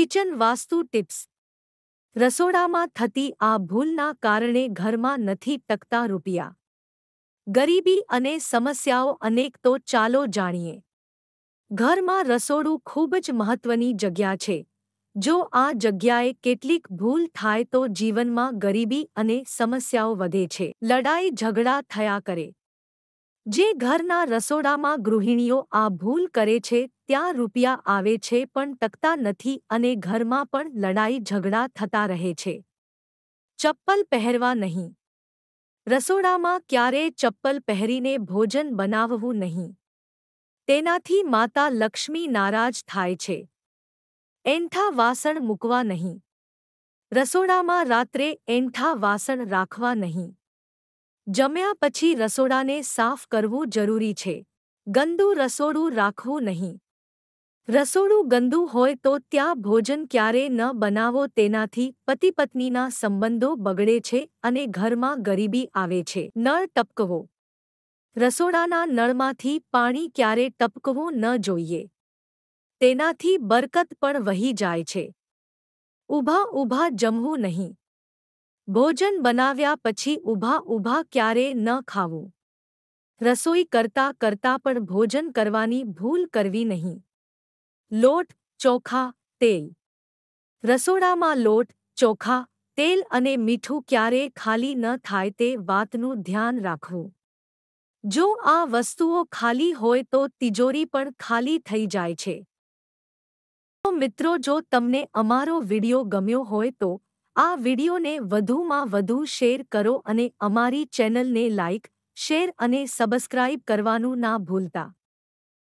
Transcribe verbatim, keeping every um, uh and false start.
Kitchen vastu tips. રસોડામાં થતી આ ભૂલના કારણે ઘરમાં નથી ટકતા રૂપિયા, ગરીબી અને સમસ્યાઓ અનેક. તો ચાલો જાણીએ. ઘરમાં રસોડું ખૂબ જ મહત્વની જગ્યા છે. જો આ જગ્યાએ કેટલીક ભૂલ થાય તો જીવનમાં ગરીબી અને સમસ્યાઓ વધે છે. લડાઈ ઝઘડા થયા કરે. જે ઘરના રસોડામાં ગૃહિણીઓ આ ભૂલ કરે છે ત્યાં રૂપિયા આવે છે પણ ટકતા નથી અને ઘરમાં પણ લડાઈ ઝઘડા થતા રહે છે. ચપ્પલ પહેરવા નહીં. રસોડામાં ક્યારેય ચપ્પલ પહેરીને ભોજન બનાવવું નહીં. તેનાથી માતા લક્ષ્મી નારાજ થાય છે. એંઠા વાસણ મૂકવા નહીં. રસોડામાં રાત્રે એંઠા વાસણ રાખવા નહીં. જમ્યા પછી રસોડાને સાફ કરવું જરૂરી છે. ગંદુ રસોડું રાખવું નહીં. રસોડું ગંદુ હોય તો ત્યાં ભોજન ક્યારેય ન બનાવો. તેનાથી પતિ પત્નીના સંબંધો બગડે છે અને ઘરમાં ગરીબી આવે છે. નળ ટપકવો. રસોડાના નળમાંથી પાણી ક્યારે ટપકવું ન જોઈએ. તેનાથી બરકત પણ વહી જાય છે. ઊભા ઊભા જમવું નહીં. ભોજન બનાવ્યા પછી ઊભા ઊભા ક્યારેય ન ખાવું. રસોઈ કરતા કરતા પણ ભોજન કરવાની ભૂલ કરવી નહીં. લોટ, ચોખા, તેલ. રસોડામાં લોટ, ચોખા, તેલ અને મીઠું ક્યારેય ખાલી ન થાય તે વાતનું ધ્યાન રાખવું. જો આ વસ્તુઓ ખાલી હોય તો તિજોરી પણ ખાલી થઈ જાય છે. તો મિત્રો, જો તમને અમારો વિડિયો ગમ્યો હોય તો આ વિડિયોને વધુમાં વધુ શેર કરો અને અમારી ચેનલને લાઇક, શેર અને સબસ્ક્રાઇબ કરવાનું ના ભૂલતા.